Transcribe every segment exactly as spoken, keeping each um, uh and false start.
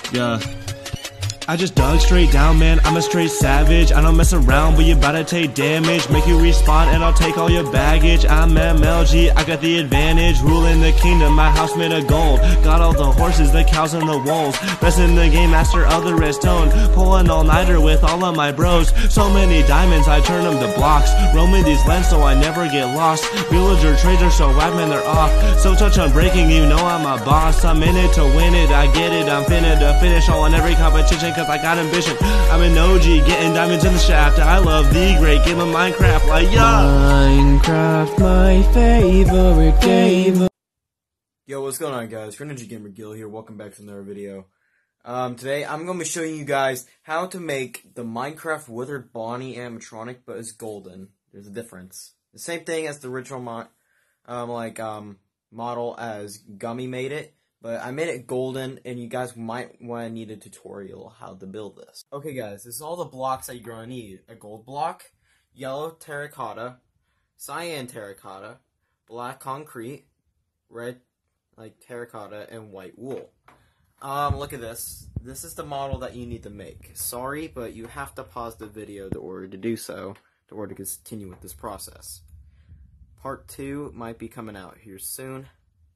Yeah. I just dug straight down, man, I'm a straight savage. I don't mess around, but you bout to take damage. Make you respawn and I'll take all your baggage. I'm M L G, I got the advantage. Ruling the kingdom, my house made of gold. Got all the horses, the cows and the wolves. Best in the game, master of the redstone. Pulling all-nighter with all of my bros. So many diamonds, I turn them to blocks. Roaming these lands so I never get lost. Villager trades are so whack, man, they're off. So touch on breaking, you know I'm a boss. I'm in it to win it, I get it. I'm finna to finish all in every competition, cause I got ambition. I'm an O G, getting diamonds in the shaft. I love the great game of Minecraft, like yeah. Minecraft, my favorite game. Yo, what's going on, guys? Ninja Gamer Gil here. Welcome back to another video. Um, today I'm going to be showing you guys how to make the Minecraft Withered Bonnie animatronic, but it's golden. There's a difference. The same thing as the original mo um, like um model as Gummy made it. But I made it golden, and you guys might want to need a tutorial how to build this. Okay, guys, this is all the blocks that you're going to need. A gold block, yellow terracotta, cyan terracotta, black concrete, red like terracotta, and white wool. Um, look at this. This is the model that you need to make. Sorry, but you have to pause the video in order to do so, in order to continue with this process. Part two might be coming out here soon.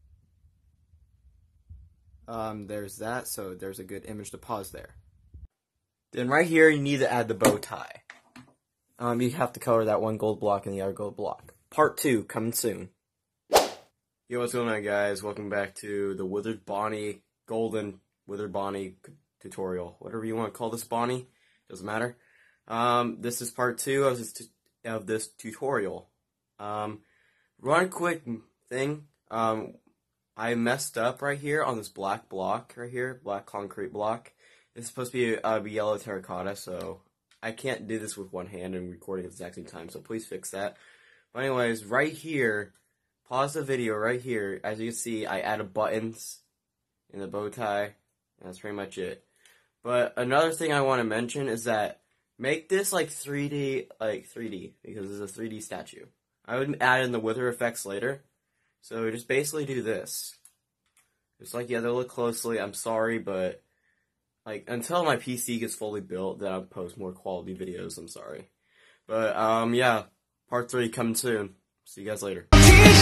Um, there's that, so there's a good image to pause there. Then right here, you need to add the bow tie. Um, you have to color that one gold block and the other gold block. Part two, coming soon. Yo, what's going on, guys? Welcome back to the Withered Bonnie, Golden Withered Bonnie tutorial. Whatever you want to call this Bonnie, doesn't matter. Um, this is part two of this, of this tutorial. Um, one quick thing, um... I messed up right here on this black block right here, black concrete block. It's supposed to be a, a yellow terracotta, so I can't do this with one hand and recording at the exact same time, so please fix that. But anyways, right here, pause the video right here. As you can see, I added buttons in the bow tie, and that's pretty much it. But another thing I want to mention is that make this like three D, like three D, because it's a three D statue. I would add in the wither effects later. So just basically do this. Just like, yeah, they'll look closely. I'm sorry, but like until my P C gets fully built, then I'll post more quality videos. I'm sorry. But um yeah, part three coming soon. See you guys later.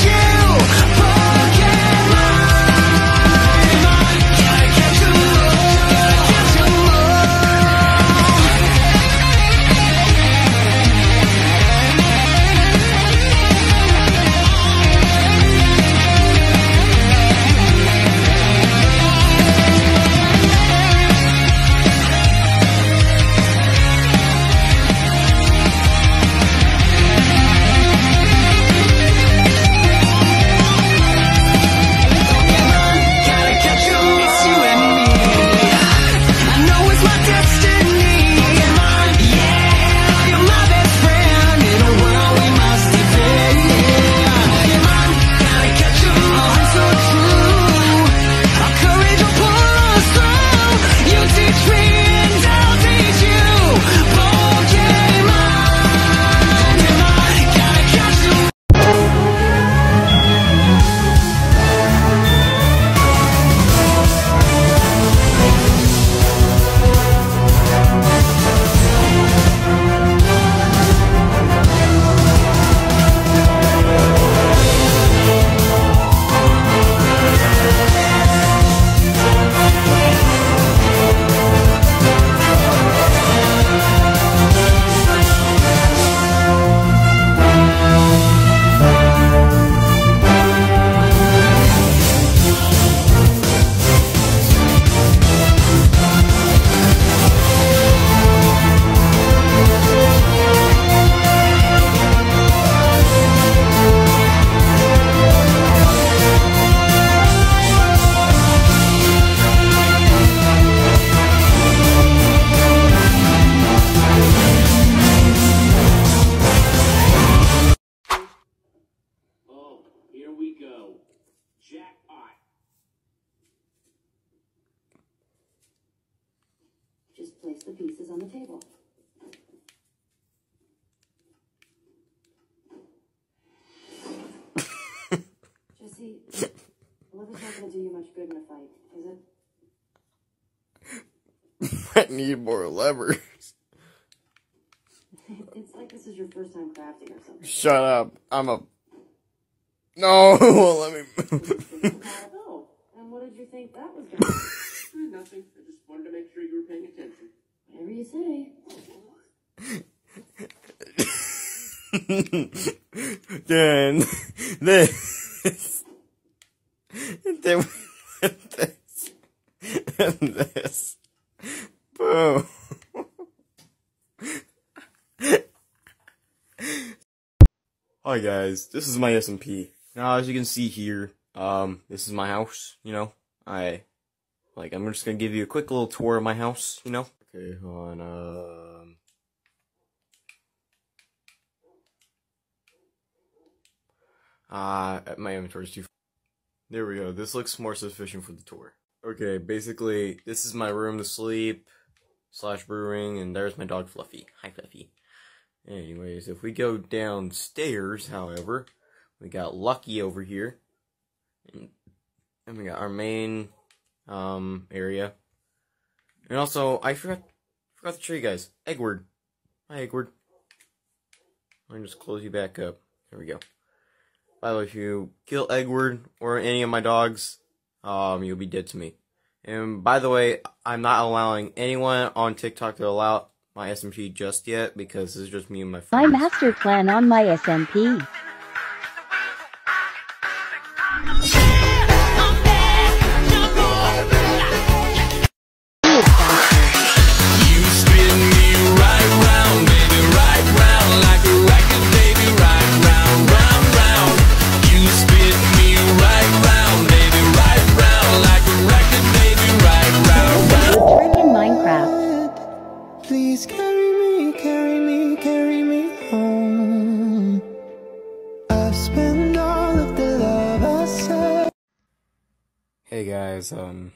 Just place the pieces on the table. Jesse, love is not going to do you much good in a fight, is it? I need more levers. It's like this is your first time crafting or something. Shut up. I'm a... No, let me move. Oh, and what did you think that was going to be? Nothing. I just wanted to make sure you were paying attention. Whatever you say. Then this, and then this, and this. Boom. Hi guys, this is my S M P. Now, as you can see here, um, this is my house. You know, I like. I'm just gonna give you a quick little tour of my house. You know. Okay, hold on. Um. Uh, my inventory's too. There we go. This looks more sufficient for the tour. Okay, basically, this is my room to sleep slash brewing, and there's my dog Fluffy. Hi, Fluffy. Anyways, if we go downstairs, however, we got Lucky over here, and, and we got our main um area, and also I forgot forgot to show you guys Eggward. Hi, Eggward. Let me just close you back up. There we go. By the way, if you kill Eggward or any of my dogs, um, you'll be dead to me. And by the way, I'm not allowing anyone on TikTok to allow my S M P just yet, because this is just me and my friends. My master plan on my S M P. Please carry me, carry me, carry me home. I've spent all of the love I said. Hey guys, um,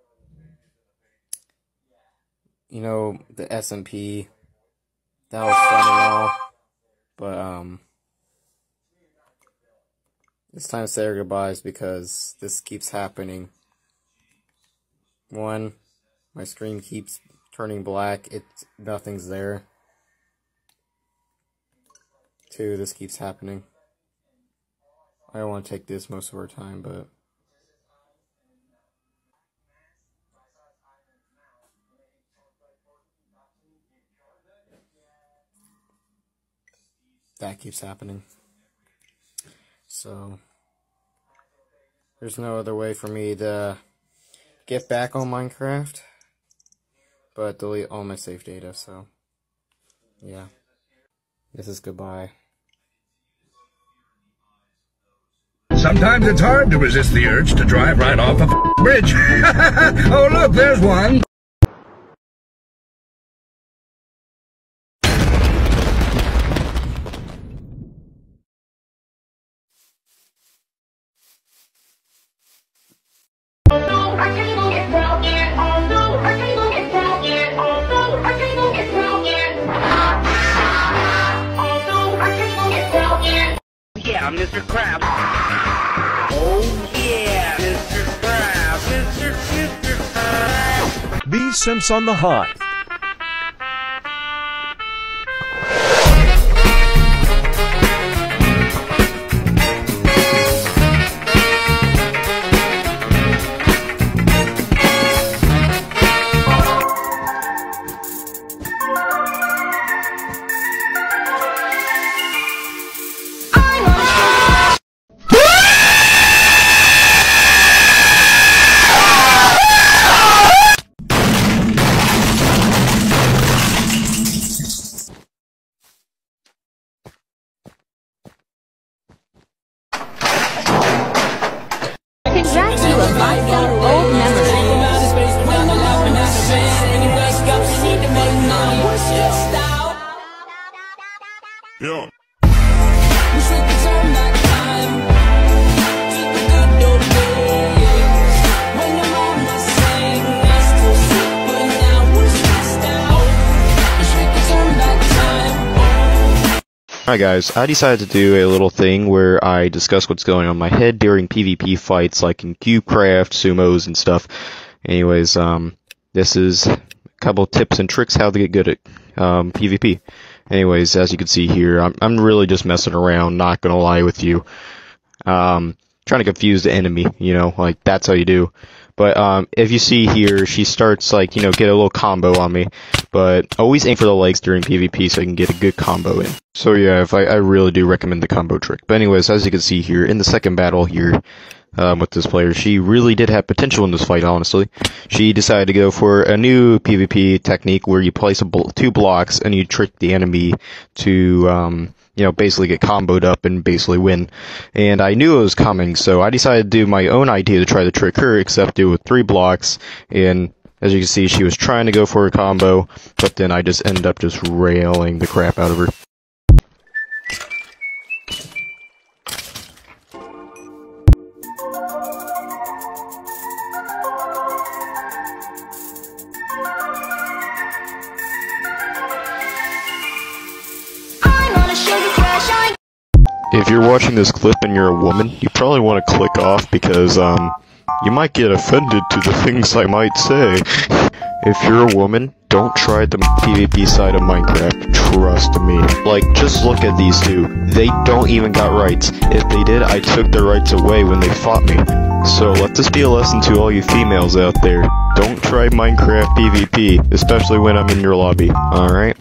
you know, the S M P, that was fun and all, but, um, it's time to say our goodbyes because this keeps happening. One, my screen keeps turning black, it's nothing's there. Two, this keeps happening. I don't want to take this most of our time, but that keeps happening. So there's no other way for me to get back on Minecraft but delete all my save data, so yeah. This is goodbye. Sometimes it's hard to resist the urge to drive right off a bridge. Oh look, there's one. Yeah, Mister Krabs. Oh yeah, Mister Krabs. Mister Mister Krabs. B. Simps on the Hive. Yeah. Hi guys, I decided to do a little thing where I discuss what's going on in my head during PvP fights like in CubeCraft, sumos, and stuff. Anyways, um, this is couple tips and tricks how to get good at um, PvP. Anyways, as you can see here, I'm I'm really just messing around. Not gonna lie with you. Um, trying to confuse the enemy. You know, like that's how you do. But um, if you see here, she starts like, you know, get a little combo on me. But always aim for the legs during PvP so you can get a good combo in. So yeah, if I, I really do recommend the combo trick. But anyways, as you can see here, in the second battle here um, with this player, she really did have potential in this fight, honestly. She decided to go for a new PvP technique where you place a bl two blocks and you trick the enemy to... Um, you know, basically get comboed up and basically win. And I knew it was coming, so I decided to do my own idea to try to trick her, except do it with three blocks. And as you can see, she was trying to go for a combo, but then I just ended up just railing the crap out of her. If you're watching this clip and you're a woman, you probably want to click off because, um, you might get offended to the things I might say. If you're a woman, don't try the PvP side of Minecraft, trust me. Like, just look at these two. They don't even got rights. If they did, I took their rights away when they fought me. So let this be a lesson to all you females out there. Don't try Minecraft PvP, especially when I'm in your lobby, alright?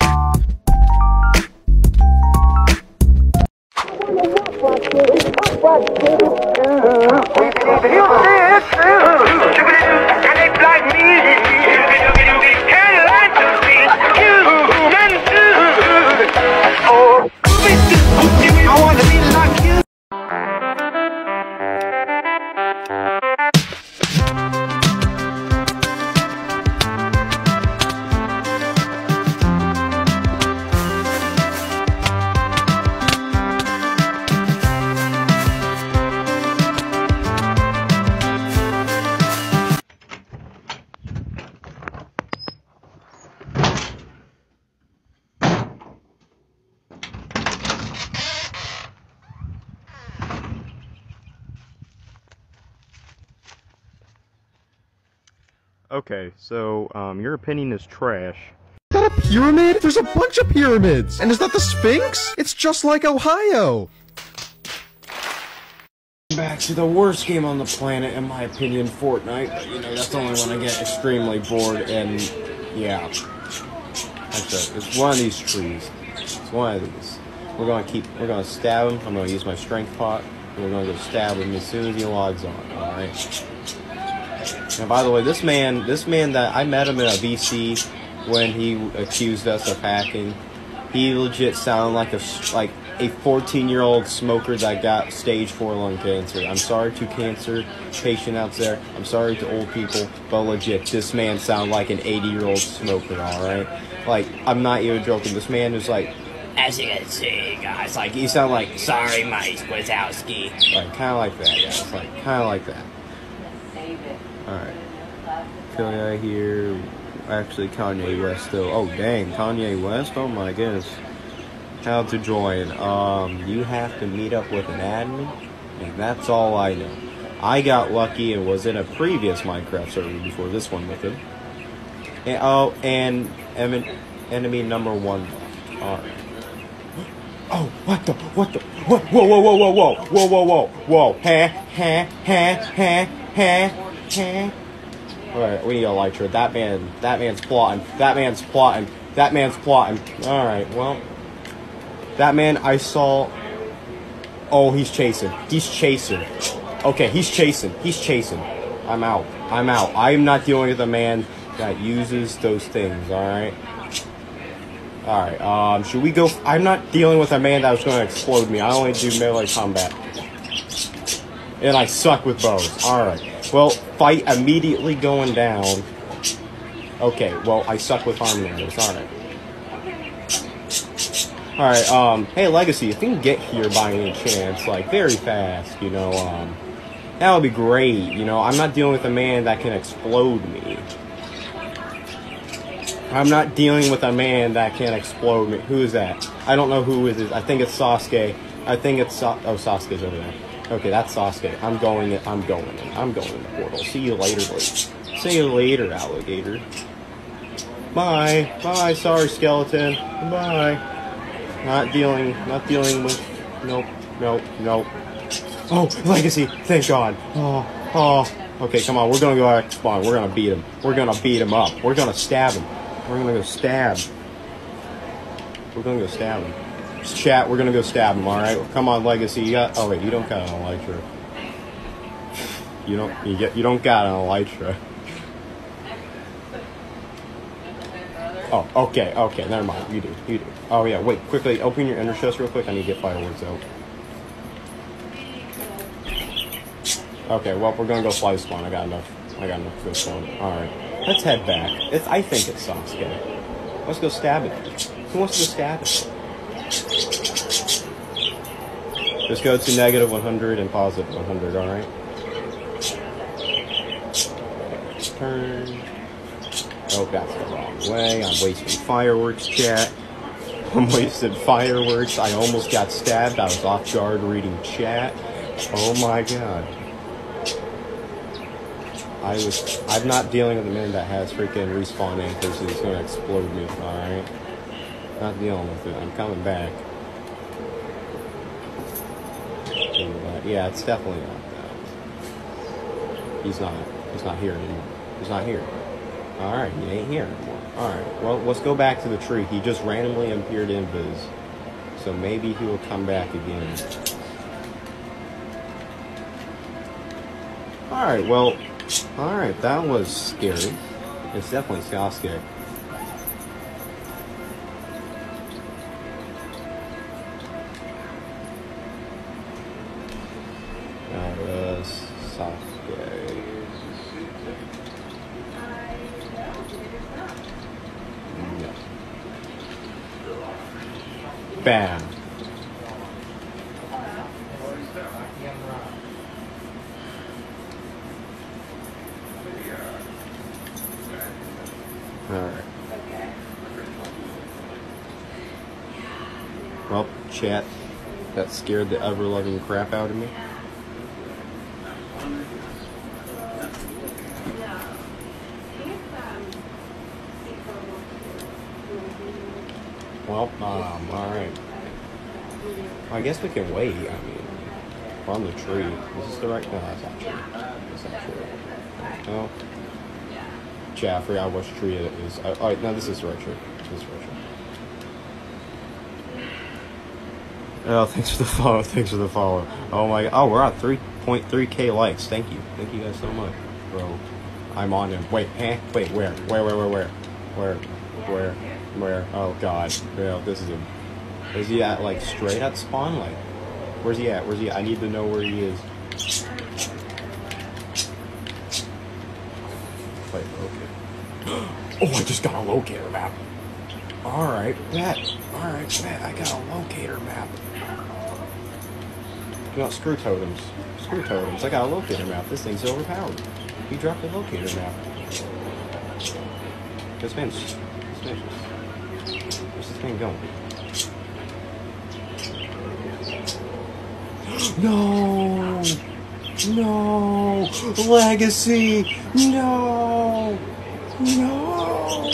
Okay, so, um, your opinion is trash. Is that a pyramid? There's a bunch of pyramids! And is that the Sphinx? It's just like Ohio! Back to the worst game on the planet, in my opinion, Fortnite. But, you know, that's only when I get extremely bored, and, yeah. That's it. It's one of these trees. It's one of these. We're gonna keep, we're gonna stab him. I'm gonna use my strength pot. And we're gonna go stab him as soon as he logs on, alright? And by the way, this man, this man that I met him in a V C when he accused us of hacking, he legit sounded like a like a fourteen-year-old smoker that got stage four lung cancer. I'm sorry to cancer patient out there. I'm sorry to old people, but legit, this man sounded like an eighty-year-old smoker. All right, like I'm not even joking. This man is like, as you can see, guys, like he sounded like sorry, Mike Wazowski, like kind of like that, guys, like kind of like that. Alright. Kanye here. Actually, Kanye West still. Oh, dang. Kanye West? Oh, my goodness. How to join. Um, you have to meet up with an admin. And that's all I know. I got lucky and was in a previous Minecraft server before this one with him. And, oh, and enemy, enemy number one. Alright. Oh, what the? What the? What? Whoa, whoa, whoa, whoa, whoa. Whoa, whoa, whoa. Whoa. Ha, ha, ha, ha, ha. Alright, we need a elytra. That man, that man's plotting. That man's plotting. That man's plotting. Alright, well. That man I saw... Oh, he's chasing. He's chasing. Okay, he's chasing. He's chasing. I'm out. I'm out. I'm not dealing with a man that uses those things, alright? Alright, um, should we go... I'm not dealing with a man that was going to explode me. I only do melee combat. And I suck with bows. Alright. Well, fight immediately going down. Okay, well, I suck with arm numbers. Alright. Alright, um, hey, Legacy, if you can get here by any chance, like, very fast, you know, um, that would be great, you know, I'm not dealing with a man that can explode me. I'm not dealing with a man that can explode me. Who is that? I don't know who it is. I think it's Sasuke. I think it's Sa- oh, Sasuke's over there. Okay, that's Sasuke. I'm going in. I'm going in. I'm going in the portal. See you later, Blake. See you later, alligator. Bye. Bye, sorry, skeleton. Bye. Not dealing, not dealing with... Nope, nope, nope. Oh, Legacy! Thank God. Oh, oh. Okay, come on, we're gonna go back to spawn. We're gonna beat him. We're gonna beat him up. We're gonna stab him. We're gonna go stab. We're gonna go stab him. Just chat, we're gonna go stab him, alright? Come on, Legacy. You got... Oh, wait, you don't got an Elytra. You don't... You, get, you don't got an Elytra. Oh, okay, okay, never mind. You do, you do. Oh, yeah, wait, quickly, open your ender chest real quick. I need to get fireworks out. Okay, well, we're gonna go fly spawn. I got enough. I got enough to go spawn. Alright, let's head back. It's, I think it's Sasuke. Let's go stab it. Who wants to go stab it? Just go to negative one hundred and positive one hundred, alright? Turn. Oh, that's the wrong way. I'm wasting fireworks, chat. I'm wasting fireworks. I almost got stabbed. I was off guard reading chat. Oh my god. I was... I'm not dealing with a man that has freaking respawn anchors and he's gonna explode me, alright? Not dealing with it. I'm coming back. Yeah, it's definitely not that. He's not. He's not here anymore. He's not here. Alright, he ain't here anymore. Alright, well, let's go back to the tree. He just randomly appeared in Viz. So maybe he will come back again. Alright, well, alright, that was scary. It's definitely Sasuke. That was Sasuke. No. Bam. Alright. Well, chat, that scared the ever-loving crap out of me. Well, um, alright. I guess we can wait, I mean, we're on the tree. Is this the right? No, that's not true. That's not true. No. Chat, I forgot which tree it is. Oh, oh, no, this is the right tree. This is the right tree. Oh, thanks for the follow. Thanks for the follow. Oh my, oh, we're at three point three K likes. Thank you. Thank you guys so much. Bro, I'm on him. Wait, eh? Wait, where? Where, where, where, where? Where? Where? Where? Oh god. Yeah, this is him. Is he at, like, straight at spawn? Like, where's he at? Where's he at? I need to know where he is. Wait, okay. Oh, I just got a locator map. Alright, bet. Alright, bet. I got a locator map. You know, screw totems. Screw totems. I got a locator map. This thing's overpowered. He dropped a locator map. This man's... This man's... Where's this man going? No! No! Legacy! No! No!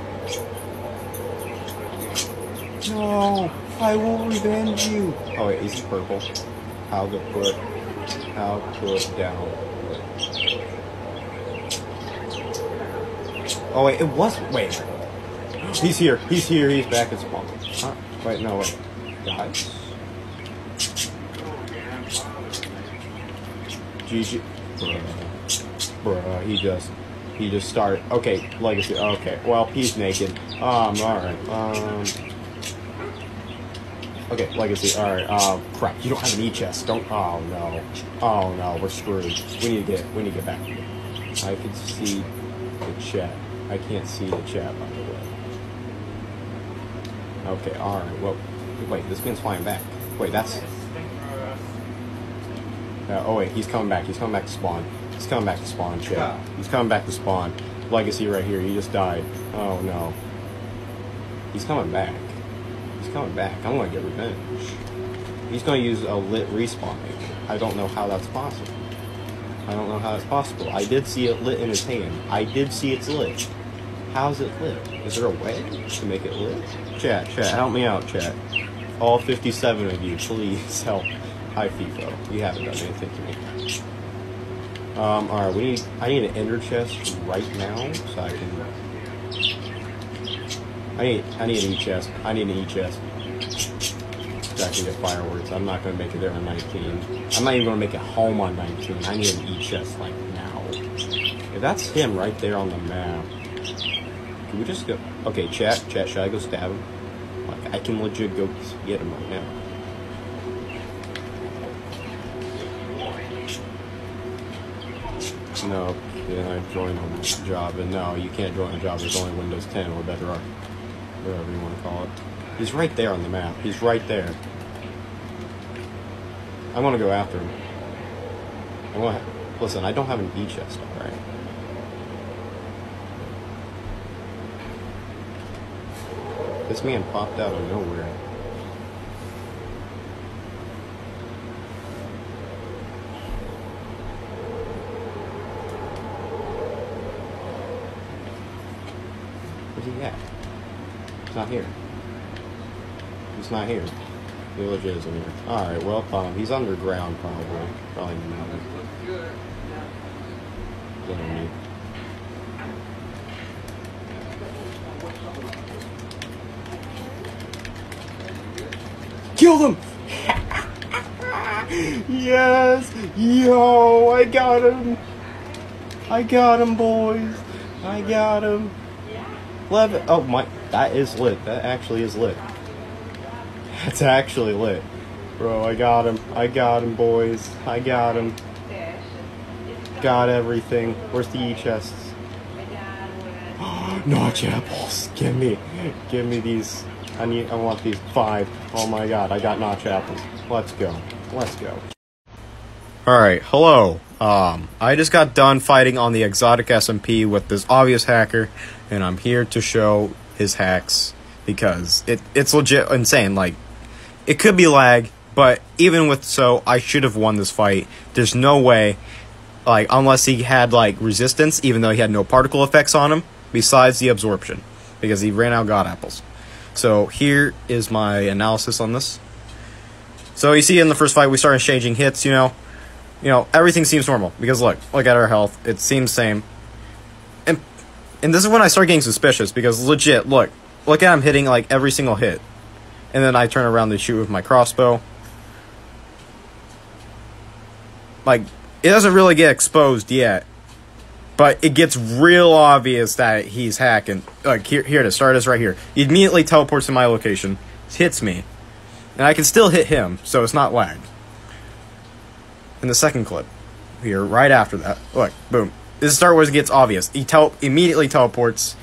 No! I will revenge you! Oh wait, is he purple? How to put... How to put down... Oh wait, it was... Wait. He's here. He's here. He's back at spawn. Huh? Wait, no, wait. Guys. G G. Bruh. Bruh, he just... He just started... Okay, Legacy. Okay, well, he's naked. Um, alright. Um... Okay, Legacy. Alright, um, crap. You don't have an E-chest. Don't... Oh, no. Oh, no. We're screwed. We need to get... We need to get back. I can see the chat. I can't see the chat, by the way. Okay, alright, well, wait, this man's flying back. Wait, that's... Uh, oh wait, he's coming back, he's coming back to spawn. He's coming back to spawn, chat. He's coming back to spawn. Legacy right here, he just died. Oh no. He's coming back. He's coming back. I'm gonna get revenge. He's gonna use a lit respawn. I don't know how that's possible. I don't know how that's possible. I did see it lit in his hand. I did see it's lit. How's it lit? Is there a way to make it lit? Chat, chat, help me out, chat. All fifty-seven of you, please help. Hi, FIFO. You haven't done anything to me. Um, alright, we need, I need an ender chest right now, so I can... I need, I need an E-chest. I need an E-chest. So I can get fireworks. I'm not going to make it there on nineteen. I'm not even going to make it home on nineteen. I need an E-chest, like, now. If that's him right there on the map... Can we just go... Okay, chat, chat, should I go stab him? Like, I can legit go get him right now. No, yeah, I joined on the job, and no, you can't join a job. There's only Windows ten or better, or whatever you want to call it. He's right there on the map. He's right there. I want to go after him. I want. Listen, I don't have an E-chest, all right? This man popped out of nowhere. Where's he at? He's not here. He's not here. He legit isn't here. Alright, well, um, he's underground probably. Probably not. Little me. Killed him! Yes! Yo, I got him! I got him, boys! I got him! Eleven. Oh my, that is lit. That actually is lit. That's actually lit. Bro, I got him. I got him, boys. I got him. Got everything. Where's the E-chests? Notch apples. Give me. Give me these. I need, I want these five. Oh my god, I got notch apples. Let's go. Let's go. Alright, hello. Um, I just got done fighting on the exotic S M P with this obvious hacker, and I'm here to show his hacks, because it, it's legit insane. Like, it could be lag, but even with so, I should have won this fight. There's no way, like, unless he had, like, resistance, even though he had no particle effects on him, besides the absorption, because he ran out of god apples. So here is my analysis on this. So you see in the first fight we started exchanging hits, you know. You know, everything seems normal. Because look, look at our health. It seems same. And and this is when I start getting suspicious, because legit, look. Look at him hitting like every single hit. And then I turn around to shoot with my crossbow. Like, it doesn't really get exposed yet. But it gets real obvious that he's hacking. Like, here, here to start us right here. He immediately teleports to my location, hits me, and I can still hit him, so it's not lag. In the second clip, here, right after that, look, boom. This is start where it gets obvious. He tel immediately teleports,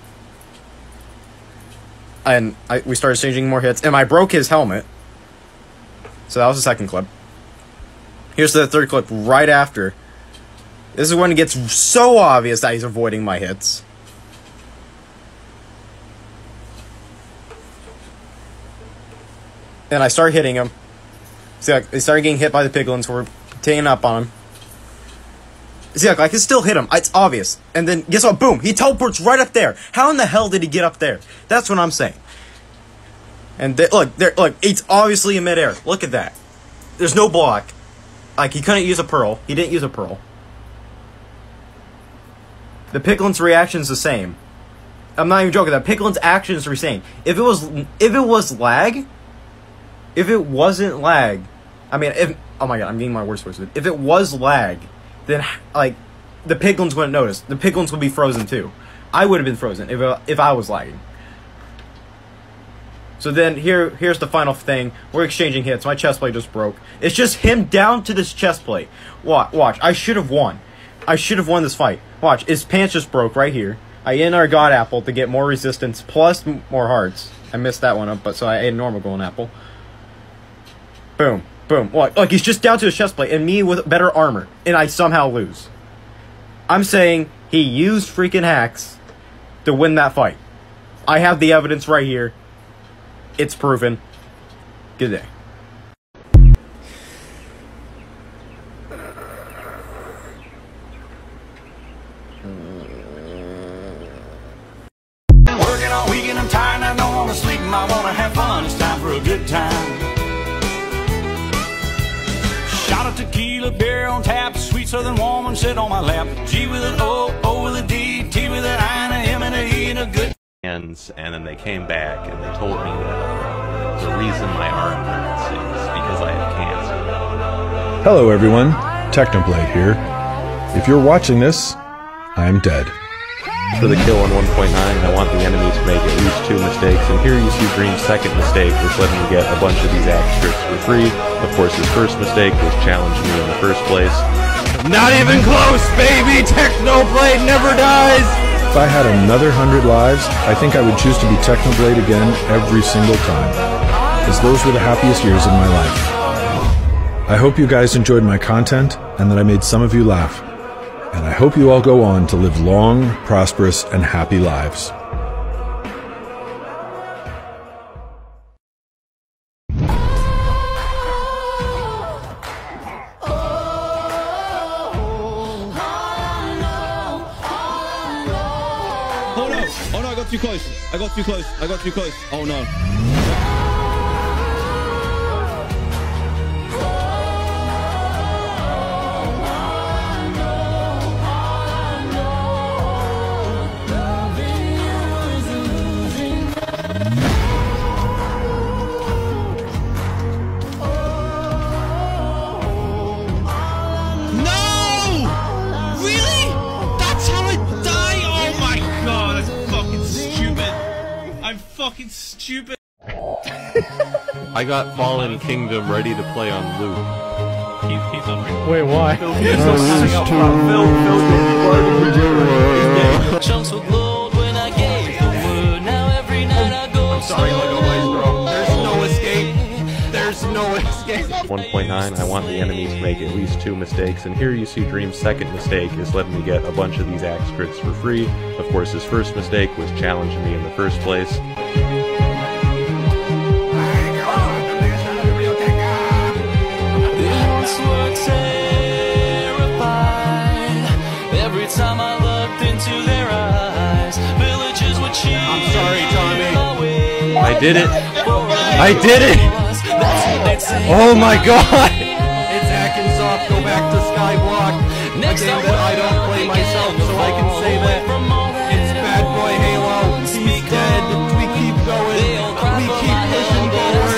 and I, we started exchanging more hits, and I broke his helmet. So that was the second clip. Here's the third clip right after. This is when it gets so obvious that he's avoiding my hits. And I start hitting him. See, like, they started getting hit by the piglins, so we're taking up on him. See, like, I can still hit him. It's obvious. And then, guess what? Boom! He teleports right up there. How in the hell did he get up there? That's what I'm saying. And they, look, there, look, it's obviously in midair. Look at that. There's no block. Like, he couldn't use a pearl. He didn't use a pearl. The Piglin's reaction is the same. I'm not even joking. That Piglin's action is the same. If it was, if it was lag, if it wasn't lag, I mean, if oh my god, I'm getting my words twisted. If it was lag, then like the Piglins wouldn't notice. The Piglins would be frozen too. I would have been frozen if it, if I was lagging. So then here, here's the final thing. We're exchanging hits. My chest plate just broke. It's just him down to this chest plate. Watch, watch. I should have won. I should have won this fight. Watch, his pants just broke right here. I ate our god apple to get more resistance plus m more hearts. I missed that one up, but so I ate a normal golden apple. Boom, boom. Look, look, he's just down to his chest plate, and me with better armor, and I somehow lose. I'm saying he used freaking hacks to win that fight. I have the evidence right here. It's proven. Good day. I wanna have fun, it's time for a good time. Shot of tequila, beer on tap, sweet southern woman sit on my lap. G with an O, O with a D, T with an I, and a M and a E, and a good. And then they came back and they told me that uh, the reason my arm hurts is because I have cancer. Hello everyone, Technoblade here. If you're watching this, I'm dead. For the kill on one point nine, I want the enemy to make at least two mistakes, and here you see Dream's second mistake was letting me get a bunch of these axe strips for free. Of course, his first mistake was challenging me in the first place. Not even close, baby! Technoblade never dies! If I had another hundred lives, I think I would choose to be Technoblade again every single time, as those were the happiest years of my life. I hope you guys enjoyed my content, and that I made some of you laugh. And I hope you all go on to live long, prosperous, and happy lives. Oh no! Oh no, I got too close. I got too close. I got too close. Oh no. Fucking stupid. I got Fallen Kingdom ready to play on loop. He's, he's on Wait, why? Phil, he's still standing up for Phil, Phil, Chunks would load when I gave the word. Now every night I go. I'm sorry, Lego Maestro. There's no escape. There's no escape. one point nine, I want the enemy to make at least two mistakes, and here you see Dream's second mistake is letting me get a bunch of these axe scripts for free. Of course, his first mistake was challenging me in the first place. Time I looked into their eyes, villages would cheer. I'm sorry, Tommy. I did it. I did it. Oh my god. It's Hackensoft. Go back to Skyblock. A game that I don't play myself, so I can say that it's Bad Boy Halo. He's dead. We keep going. We keep pushing forward.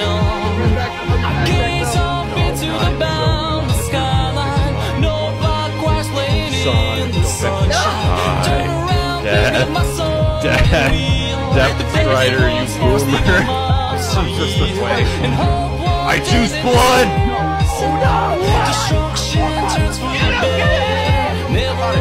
Gaze up into the boundless skyline. No clockwise lane in the sunshine. Turn around, Dad. Dad. Depth Strider, you boomer. This is just the way. I choose blood! Oh no! Destruction turns for the bad. Never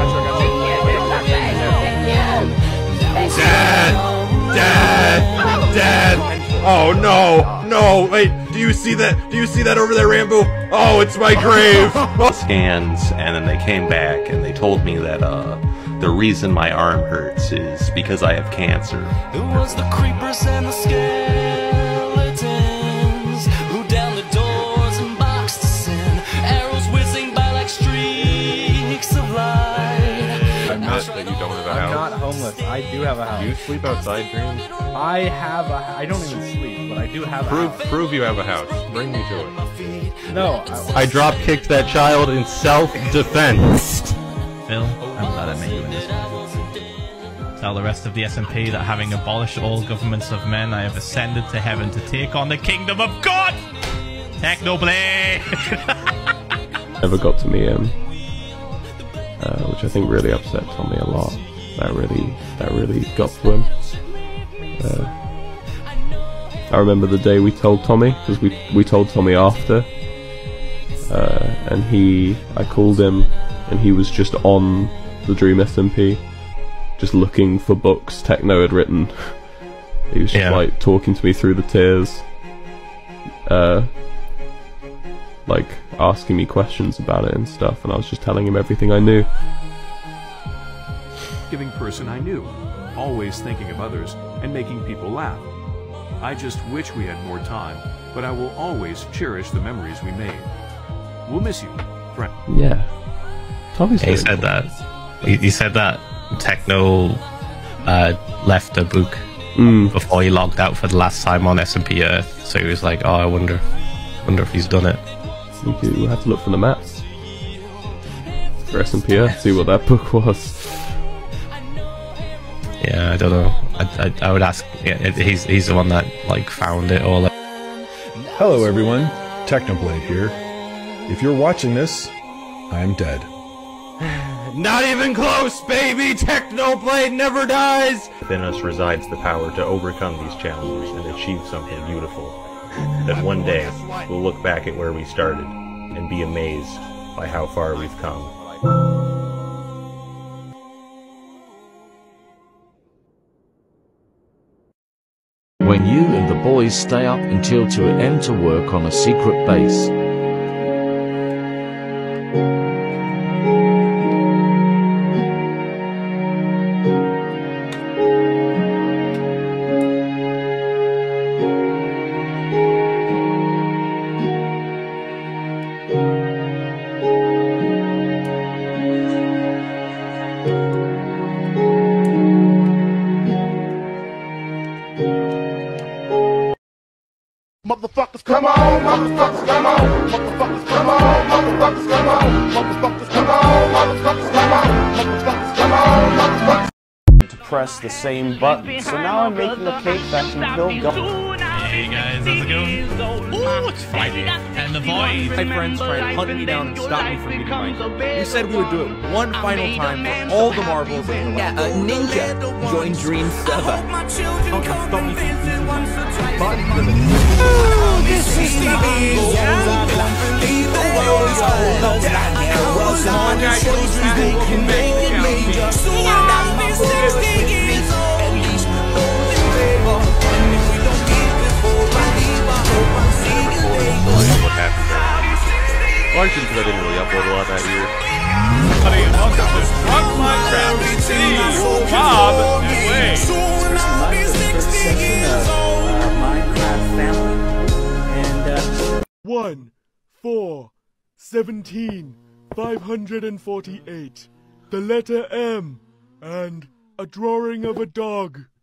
Dad! Dad! Dad! Oh no! No! Wait, do you see that? Do you see that over there, Rambo? Oh, it's my grave! Scans, and then they came back and they told me that, uh, the reason my arm hurts is because I have cancer. It was the creepers and the skeletons who down the doors and boxed us in. Arrows whizzing by like streaks of light. I admit that you don't have a I'm house. not homeless. I do have a house. Do you sleep outside, Dream? I have a. I don't even sleep, but I do have a Prove, house. prove you have a house. Bring me to it. No. I drop kicked that child in self-defense. Phil, I'm glad I met you in this one. Tell the rest of the S M P that having abolished all governments of men, I have ascended to heaven to take on the kingdom of God! Technoblade! Never got to meet him, uh, which I think really upset Tommy a lot. That really, that really got to him. Uh, I remember the day we told Tommy, because we we told Tommy after, uh, and he, I called him, and he was just on the Dream S M P, just looking for books Techno had written. He was just Yeah. like talking to me through the tears, uh, like asking me questions about it and stuff, and I was just telling him everything I knew. Giving person I knew, always thinking of others and making people laugh. I just wish we had more time, but I will always cherish the memories we made. We'll miss you, friend. Yeah. Tommy's He very said that. He, he said that Techno uh, left a book Mm. before he logged out for the last time on S and P Earth. So he was like, "Oh, I wonder, wonder if he's done it." We'll have to look for the maps for S and P Earth, see what that book was. Yeah, I don't know. I, I, I would ask. Yeah, he's he's the one that like found it all. Hello everyone, Technoblade here. If you're watching this, I'm dead. Not even close, baby! Technoblade never dies! Within us resides the power to overcome these challenges and achieve something beautiful. That one day, we'll look back at where we started and be amazed by how far we've come. When you and the boys stay up until two A M to work on a secret base. Motherfuckers, come on, motherfuckers, come on, motherfuckers, come on, motherfuckers, come on, motherfuckers, come on, motherfuckers, come on, motherfuckers, come on, motherfuckers. To press the same button. So now I'm making a cake that can kill God. Hey guys, how's it going? Ooh, it's Friday, and the boys. My friends tried to hunt me down and stop me from getting my. We said we would do it one final time for all the marbles. Yeah, a ninja joined Dream Server. Okay, stop me from Oh, this is the big What happened there? Largely because I didn't really upload a lot that year. Honey, welcome to Drunk Minecraft. Steve, Bob, and Wade. One, four, seventeen, five hundred and forty-eight. The letter M, and a drawing of a dog.